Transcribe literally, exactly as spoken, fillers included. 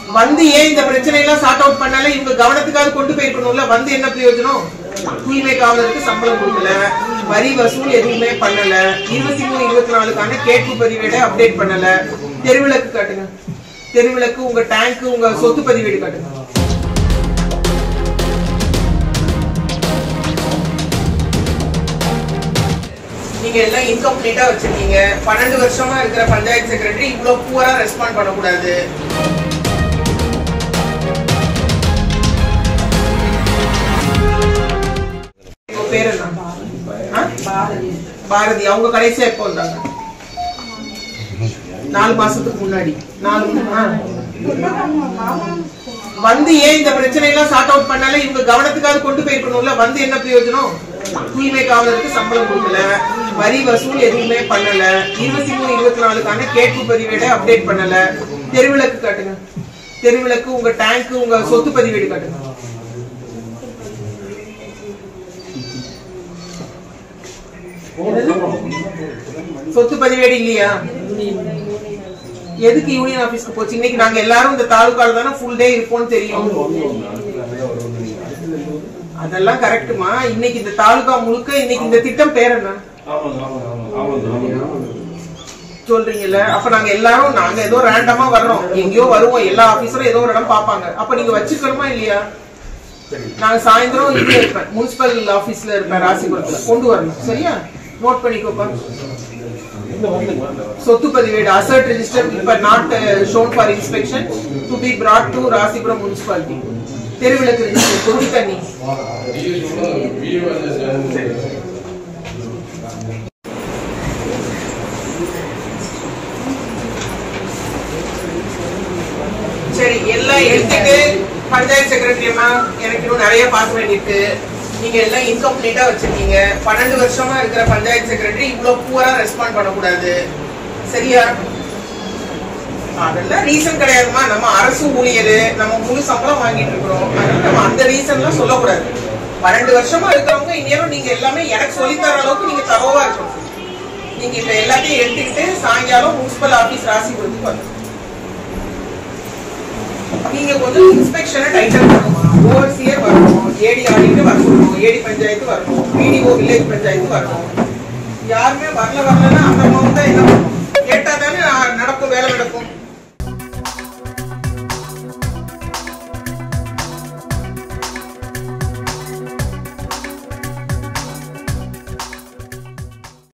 வந்து ஏன் இந்த பிரச்சனை எல்லாம் சார்ட் அவுட் பண்ணால இவங்க கவனத்துக்காக கொண்டு போயிருக்கணும்ல. வந்து என்ன பிரயோஜனம்? தூய்மை காவலருக்கு சம்பளம் கொடுக்கல, வரி வசூல் எதுவுமே பண்ணல, இருபத்தி மூணு இருபத்தி நாலுக்கான கேட்பு பதிவேடை அப்டேட் பண்ணல. தெருவிளக்கு காட்டுங்க, தெருவிளக்கு, உங்க டேங்க், உங்க சொத்து பதிவேடு காட்டுங்க. நீங்க எல்லாம் இன்கம்ப்ளீட்டா வச்சிருக்கீங்க. பன்னெண்டு வருஷமா இருக்கிற பஞ்சாயத்து செக்ரட்டரி இவ்வளவு பூரா ரெஸ்பாண்ட் பண்ணக்கூடாது. பேர் என்ன? பாரதி. அவங்க கடைசியா எப்போ வந்தாங்க? நாலு மாசத்துக்கு முன்னாடி. நாலு வந்து ஏன் இந்த பிரச்சனை எல்லாம் சார்ட் அவுட் பண்ணால இவங்க கவனத்துக்காக கொண்டு போயிருக்கணும்ல. வந்து என்ன பிரயோஜனம்? தூய்மை காவலருக்கு சம்பளம் கொடுக்கல, வரி வசூல் எதுவுமே பண்ணல, இருபத்தி மூணு இருபத்தி நாலுக்கான கேட்பு பதிவேடை அப்டேட் பண்ணல. தெருவிளக்கு காட்டுங்க, தெருவிளக்கு, உங்க டேங்க், உங்க சொத்து பதிவேடு காட்டுங்க. சொத்து பதிவேடு இல்லையா? எதுக்கு யூனியன் ஆபீஸ்க்கு போச்சு? இன்னைக்கு நாங்க எல்லாரும் இந்த தாலுகால தானே ஃபுல் டே இருப்போம்னு தெரியும். அதெல்லாம் கரெக்டுமா? இன்னைக்கு இந்த தாலுகா முழுக்க இன்னைக்கு இந்த திட்டம் பேர் என்ன சொல்றீங்கல்ல? அப்ப நாங்க எல்லாரும் நாங்க ஏதோ ரேண்டமா வர்றோம், எங்கேயோ வருவோம், எல்லா ஆபீஸரும் ஏதோ ஒரு இடம் பாப்பாங்க. அப்ப நீங்க வச்சுக்கணுமா இல்லையா? நாங்க சாயந்தரம் இங்க இருப்பேன், முனிசிபல் ஆபீஸ்ல இருப்பேன், ராசிபுரத்துல கொண்டு வரணும். சரியா? நோட் பண்ணிக்கோப்பா. சொத்து பதிவேடு அசர்ட் ரெஜிஸ்டர் இப்ப not shown for inspection to be brought to Rasipuram municipality. தெருவிளக்கு ரெஜிஸ்டர், குடி தண்ணி. சரி, எல்லாம் எடுத்துட்டு பஞ்சாயத்து செக்ரட்டரி அம்மா எனக்கு இன்னும் நிறைய பார்க்க வேண்டியிருக்கு. நீங்க எல்லாம் இன்கம்ப்ளீட்டா வச்சிருக்கீங்க. பன்னெண்டு வருஷமா இருக்கிற பஞ்சாயத்து செக்ரட்டரி இவ்வளவு பூரா ரெஸ்பாண்ட் பண்ணக்கூடாது. சரியா? அதெல்லாம் ரீசன் கிடையாதுமா. நம்ம அரசு ஊழியர், நம்ம முழு சம்பளம் வாங்கிட்டு இருக்கிறோம். அதனால நம்ம அந்த ரீசன் எல்லாம் சொல்லக்கூடாது. பன்னெண்டு வருஷமா இருக்கிறவங்க இந்நேரம் நீங்க எல்லாமே எனக்கு சொல்லித்தர அளவுக்கு நீங்க தரவா இருக்கணும். நீங்க இப்ப எல்லாத்தையும் எடுத்துக்கிட்டு சாயங்காலம் முனிசிபல் ஆபீஸ் ராசிபுரத்துக்கு வரணும். நீங்க கொஞ்சம் இன்ஸ்பெக்ஷனை டைட்டன் பண்ணணும். ஓவர்சியர் வரணும், ஏடி ஆடிட்டு வரணும், ஏடி பஞ்சாயத்து வரணும், பிடிஓ வில்லேஜ் பஞ்சாயத்து வரணும். யாருமே வரல வரலன்னா அந்த மாதிரி தான் என்ன பண்ணணும்? கேட்டா தானே நடக்கும், வேலை நடக்கும்.